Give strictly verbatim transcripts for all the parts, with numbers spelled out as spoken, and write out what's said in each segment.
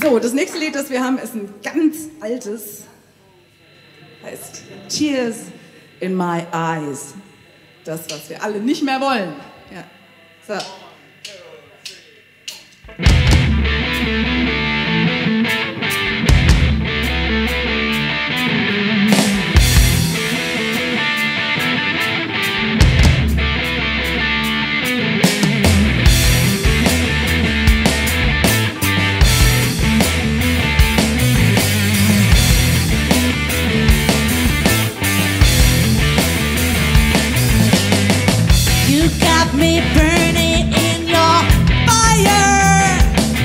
So, das nächste Lied, das wir haben, ist ein ganz altes. Heißt Tears in My Eyes. Das, was wir alle nicht mehr wollen. Ja. So. Me burning in your fire.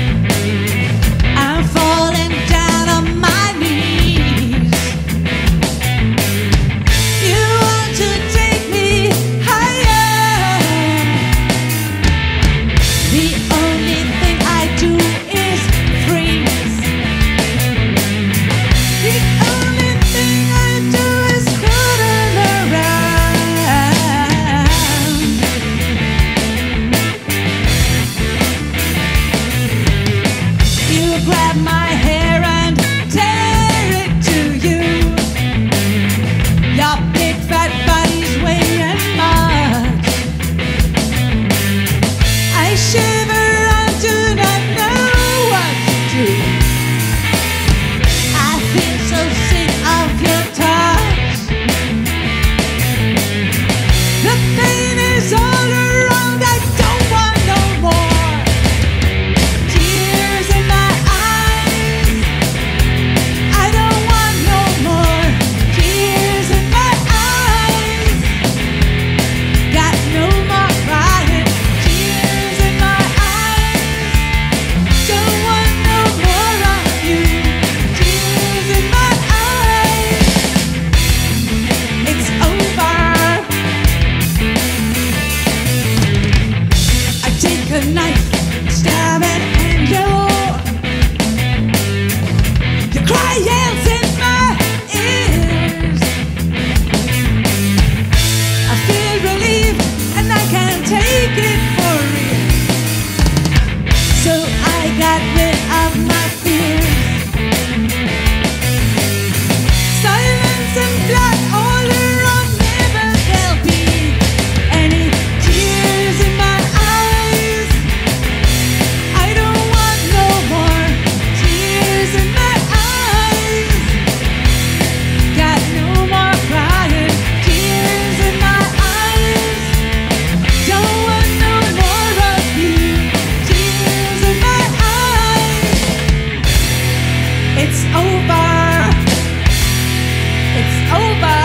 I'm falling down on my knees. You want to take me higher. The only thing I do is freeze. The only thing I do is cuddle around. Grab my hair and tear it to you. Your big fat body's weighing much. I shiver and do not know what to do. I feel so sick of your touch. The pain is all around. I don't want no more. Tears in my a knife, stab it, and you're you cry yells in my ears. I feel relief and I can't take it for real. So I got rid of my fears. Silence and blood all around me, but there'll be any tears in my eyes. I don't want no more tears in my eyes. Got no more crying, tears in my eyes. Don't want no more of you, tears in my eyes. It's over. It's over.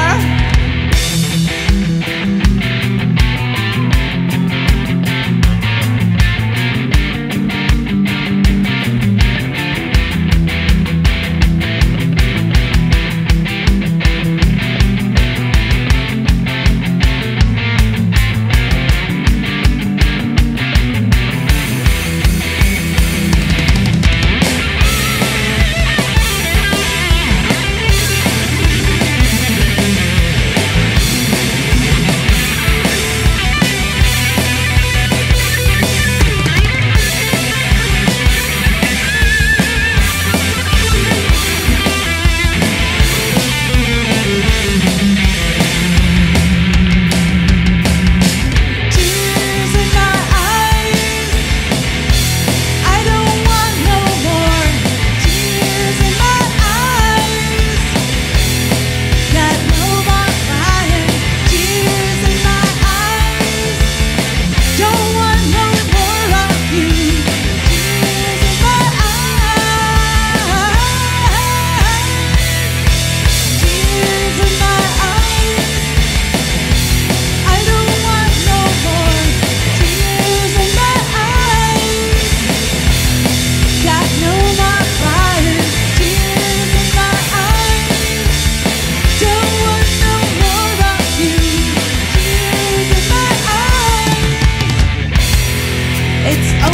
It's